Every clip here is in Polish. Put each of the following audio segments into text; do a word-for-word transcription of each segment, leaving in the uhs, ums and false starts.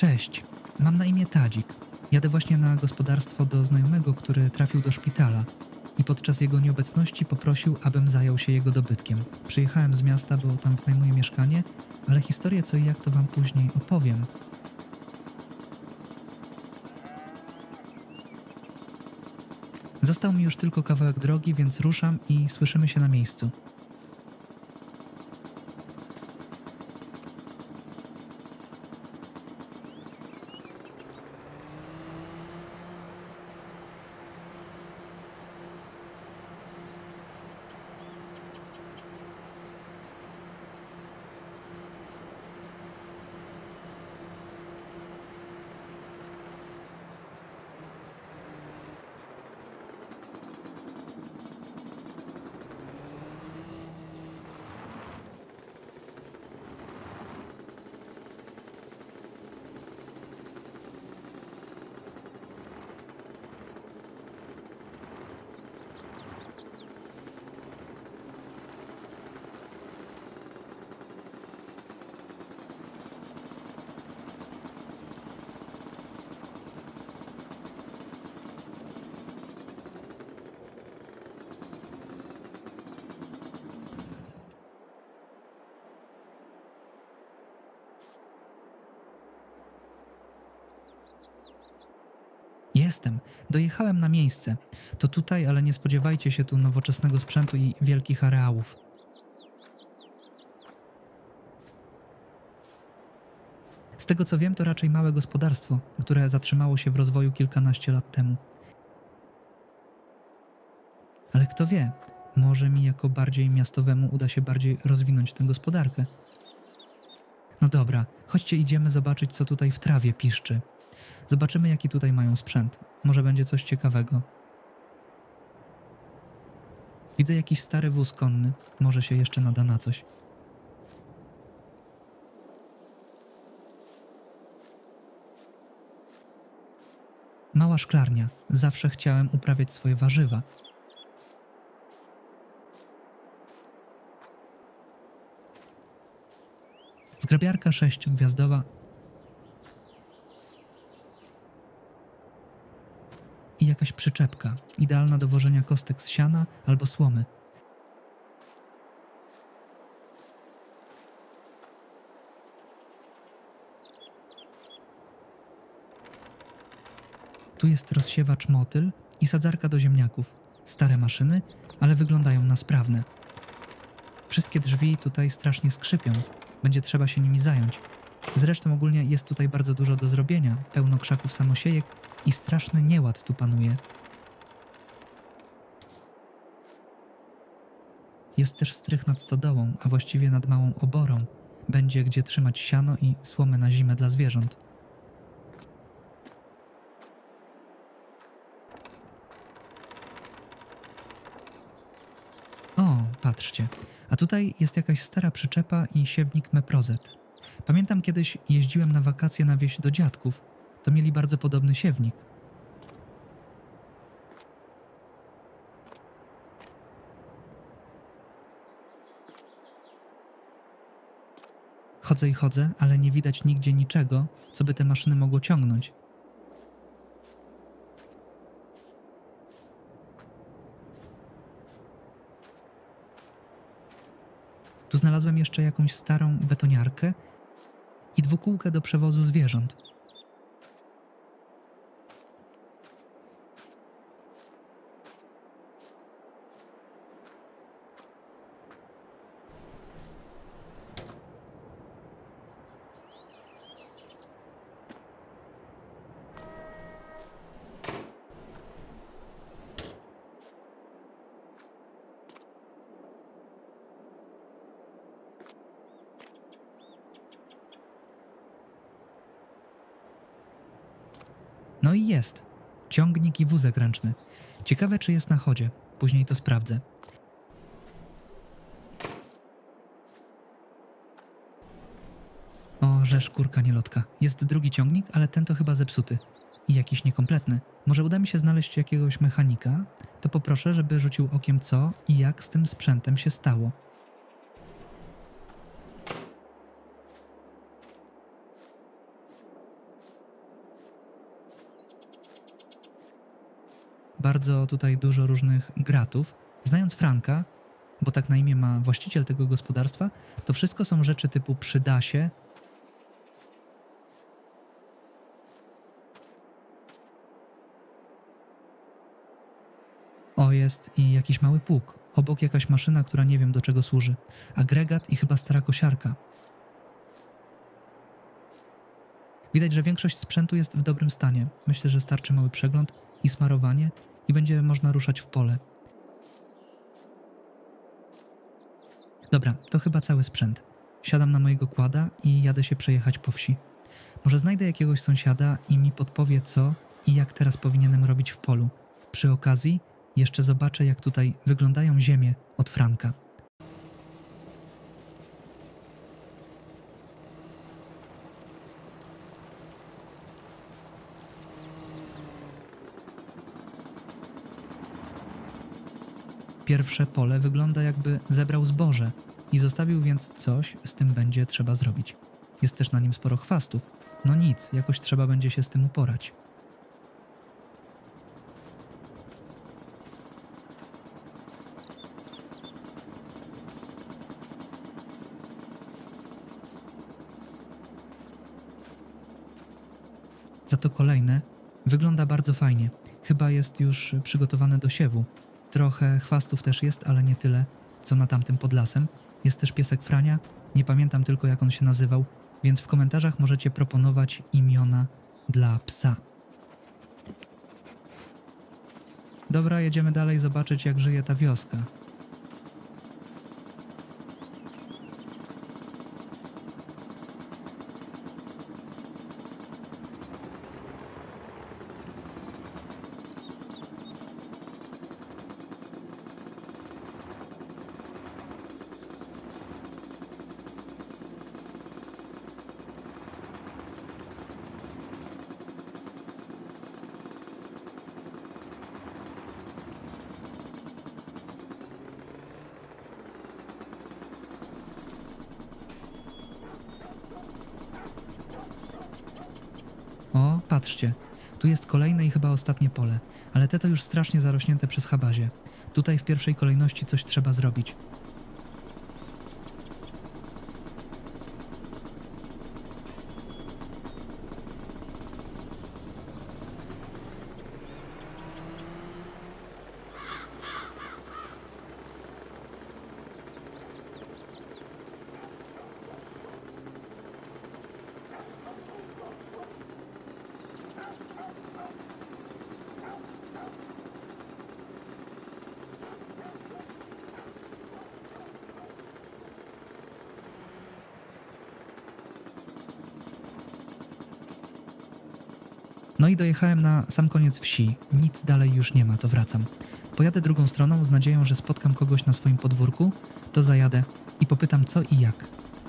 Cześć, mam na imię Tadzik. Jadę właśnie na gospodarstwo do znajomego, który trafił do szpitala i podczas jego nieobecności poprosił, abym zajął się jego dobytkiem. Przyjechałem z miasta, bo tam wynajmuję mieszkanie, ale historię co i jak to wam później opowiem. Został mi już tylko kawałek drogi, więc ruszam i słyszymy się na miejscu. Jestem. Dojechałem na miejsce. To tutaj, ale nie spodziewajcie się tu nowoczesnego sprzętu i wielkich areałów. Z tego co wiem, to raczej małe gospodarstwo, które zatrzymało się w rozwoju kilkanaście lat temu. Ale kto wie, może mi jako bardziej miastowemu uda się bardziej rozwinąć tę gospodarkę. No dobra, chodźcie idziemy zobaczyć, co tutaj w trawie piszczy. Zobaczymy, jaki tutaj mają sprzęt. Może będzie coś ciekawego. Widzę jakiś stary wóz konny. Może się jeszcze nada na coś. Mała szklarnia. Zawsze chciałem uprawiać swoje warzywa. Zgrabiarka sześciogwiazdowa i jakaś przyczepka, idealna do wożenia kostek z siana albo słomy. Tu jest rozsiewacz motyl i sadzarka do ziemniaków. Stare maszyny, ale wyglądają na sprawne. Wszystkie drzwi tutaj strasznie skrzypią. Będzie trzeba się nimi zająć. Zresztą ogólnie jest tutaj bardzo dużo do zrobienia, pełno krzaków samosiejek i straszny nieład tu panuje. Jest też strych nad stodołą, a właściwie nad małą oborą. Będzie gdzie trzymać siano i słomę na zimę dla zwierząt. O, patrzcie, a tutaj jest jakaś stara przyczepa i siewnik Meprozet. Pamiętam kiedyś jeździłem na wakacje na wieś do dziadków, to mieli bardzo podobny siewnik. Chodzę i chodzę, ale nie widać nigdzie niczego, co by te maszyny mogło ciągnąć. Tu znalazłem jeszcze jakąś starą betoniarkę i dwukółkę do przewozu zwierząt. No i jest. Ciągnik i wózek ręczny. Ciekawe, czy jest na chodzie. Później to sprawdzę. O, że szkórka nielotka. Jest drugi ciągnik, ale ten to chyba zepsuty. I jakiś niekompletny. Może uda mi się znaleźć jakiegoś mechanika? To poproszę, żeby rzucił okiem co i jak z tym sprzętem się stało. bardzo tutaj dużo różnych gratów. Znając Franka, bo tak na imię ma właściciel tego gospodarstwa, to wszystko są rzeczy typu przyda się. O, jest i jakiś mały pług. Obok jakaś maszyna, która nie wiem do czego służy. Agregat i chyba stara kosiarka. Widać, że większość sprzętu jest w dobrym stanie. Myślę, że starczy mały przegląd i smarowanie i będzie można ruszać w pole. Dobra, to chyba cały sprzęt. Siadam na mojego kłada i jadę się przejechać po wsi. Może znajdę jakiegoś sąsiada i mi podpowie, co i jak teraz powinienem robić w polu. Przy okazji jeszcze zobaczę, jak tutaj wyglądają ziemie od Franka. Pierwsze pole wygląda, jakby zebrał zboże i zostawił, więc coś z tym będzie trzeba zrobić. Jest też na nim sporo chwastów. No nic, jakoś trzeba będzie się z tym uporać. Za to kolejne wygląda bardzo fajnie. Chyba jest już przygotowane do siewu. Trochę chwastów też jest, ale nie tyle, co na tamtym pod lasem. Jest też piesek Frania, nie pamiętam tylko jak on się nazywał, więc w komentarzach możecie proponować imiona dla psa. Dobra, jedziemy dalej zobaczyć, jak żyje ta wioska. O, patrzcie, tu jest kolejne i chyba ostatnie pole, ale te to już strasznie zarośnięte przez chabazie. Tutaj w pierwszej kolejności coś trzeba zrobić. No i dojechałem na sam koniec wsi. Nic dalej już nie ma, to wracam. Pojadę drugą stroną z nadzieją, że spotkam kogoś na swoim podwórku, to zajadę i popytam co i jak.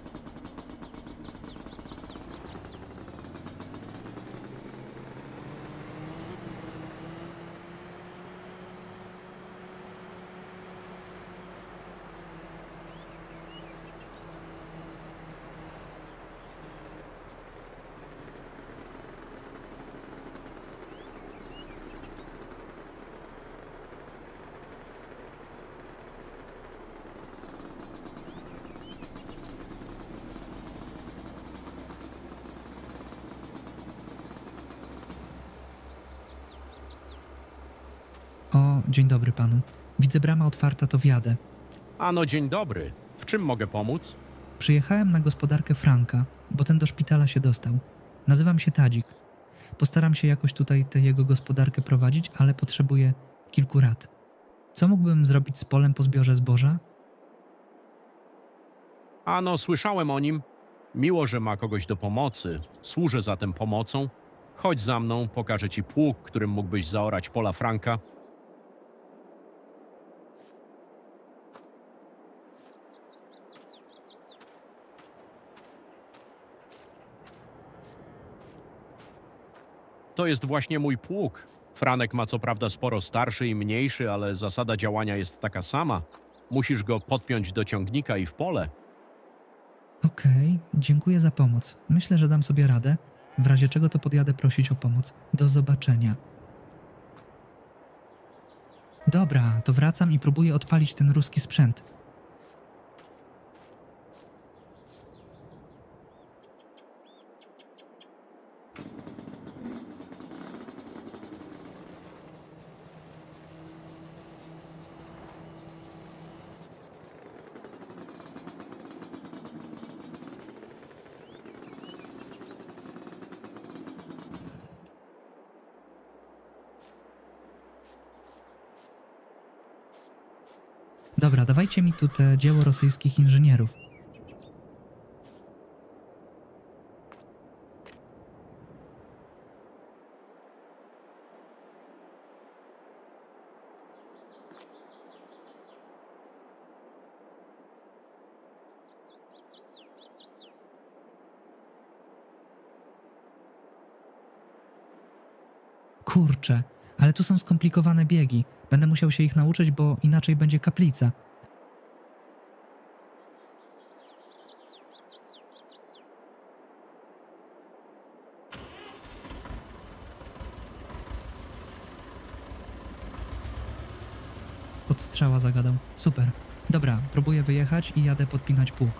O, dzień dobry panu. Widzę brama otwarta, to wjadę. Ano, dzień dobry. W czym mogę pomóc? Przyjechałem na gospodarkę Franka, bo ten do szpitala się dostał. Nazywam się Tadzik. Postaram się jakoś tutaj tę jego gospodarkę prowadzić, ale potrzebuję kilku rad. Co mógłbym zrobić z polem po zbiorze zboża? Ano, słyszałem o nim. Miło, że ma kogoś do pomocy. Służę zatem pomocą. Chodź za mną, pokażę ci pług, którym mógłbyś zaorać pola Franka. To jest właśnie mój pług. Franek ma co prawda sporo starszy i mniejszy, ale zasada działania jest taka sama. Musisz go podpiąć do ciągnika i w pole. Okej, dziękuję za pomoc. Myślę, że dam sobie radę. W razie czego to podjadę prosić o pomoc. Do zobaczenia. Dobra, to wracam i próbuję odpalić ten ruski sprzęt. Dobra, dawajcie mi tu te dzieło rosyjskich inżynierów. Kurczę, ale tu są skomplikowane biegi. Będę musiał się ich nauczyć, bo inaczej będzie kaplica. Od strzała zagadał. Super. Dobra, próbuję wyjechać i jadę podpinać pług.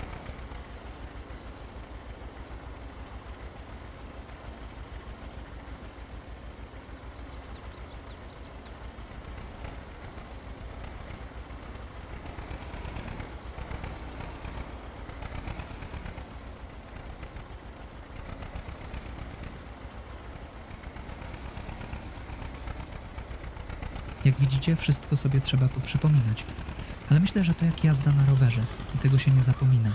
Jak widzicie, wszystko sobie trzeba poprzypominać. Ale myślę, że to jak jazda na rowerze. I tego się nie zapomina.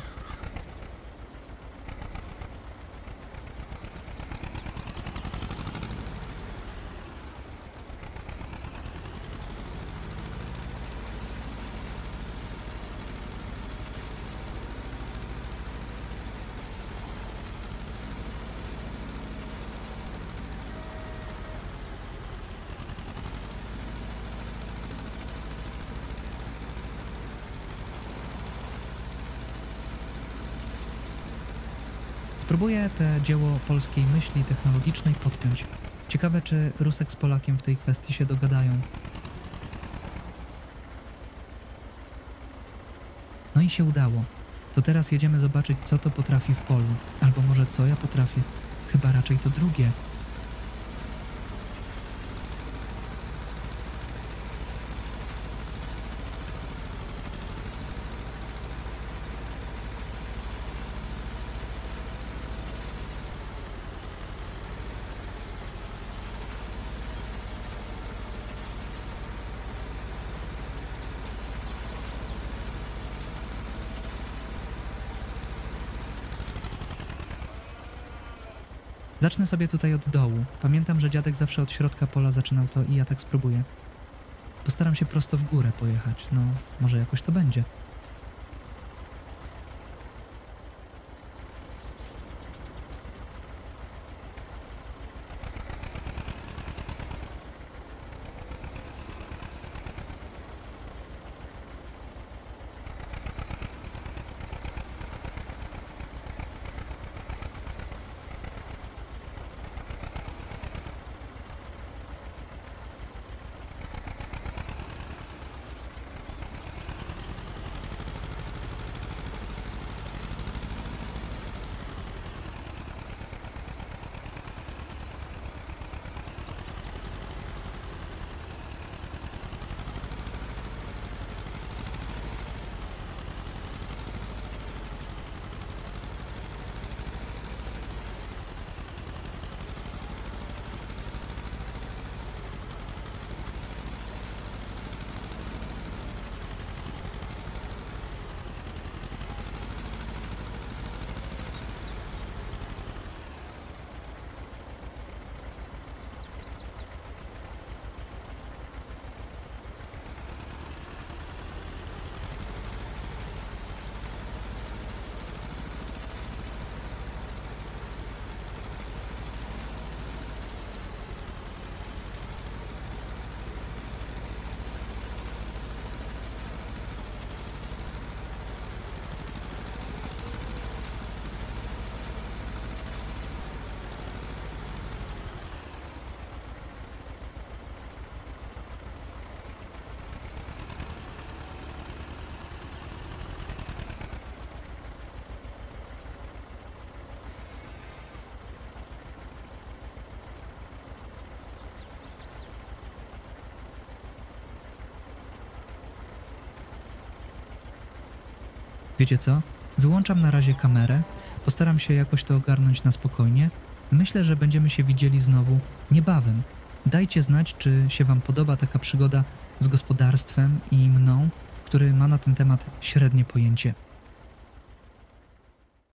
Spróbuję te dzieło polskiej myśli technologicznej podpiąć. Ciekawe, czy Rusek z Polakiem w tej kwestii się dogadają. No i się udało. To teraz jedziemy zobaczyć, co to potrafi w polu. Albo może co ja potrafię. Chyba raczej to drugie. Zacznę sobie tutaj od dołu. Pamiętam, że dziadek zawsze od środka pola zaczynał to i ja tak spróbuję. Postaram się prosto w górę pojechać. No, może jakoś to będzie. Wiecie co? Wyłączam na razie kamerę, postaram się jakoś to ogarnąć na spokojnie. Myślę, że będziemy się widzieli znowu niebawem. Dajcie znać, czy się wam podoba taka przygoda z gospodarstwem i mną, który ma na ten temat średnie pojęcie.